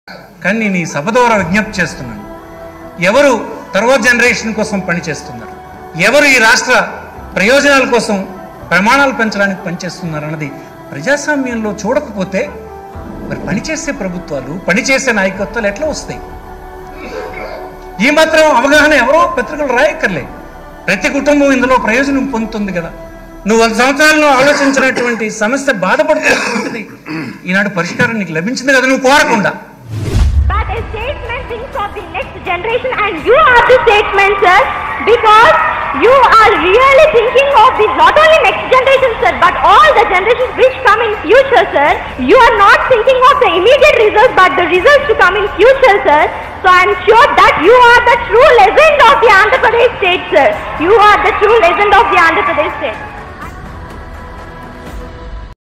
కానీ నేను ఈ సభ ద్వారా విజ్ఞప్తి చేస్తున్నాను, ఎవరు తర్వాత జనరేషన్ కోసం పనిచేస్తున్నారు, ఎవరు ఈ రాష్ట్ర ప్రయోజనాల కోసం ప్రమాణాలు పెంచడానికి పనిచేస్తున్నారు అన్నది ప్రజాస్వామ్యంలో చూడకపోతే మరి పనిచేసే ప్రభుత్వాలు, పనిచేసే నాయకత్వాలు ఎట్లా వస్తాయి? ఈ మాత్రం అవగాహన ఎవరో పత్రికలు రాయక్కర్లే. ప్రతి కుటుంబం ఇందులో ప్రయోజనం పొందుతుంది కదా. నువ్వు 100 సంవత్సరాల్లో ఆలోచించినటువంటి సమస్య బాధపడుతున్నటువంటిది ఈనాడు పరిష్కారం నీకు లభించింది కదా, నువ్వు కోరకుండా. But a statesman thinks of the next generation, and you are the statesman, sir, because you are really thinking of the not only next generation, sir, but all the generations which come in future, sir. You are not thinking of the immediate results, but the results to come in future, sir. So I am sure that you are the true legend of the Andhra Pradesh state, sir. You are the true legend of the Andhra Pradesh state.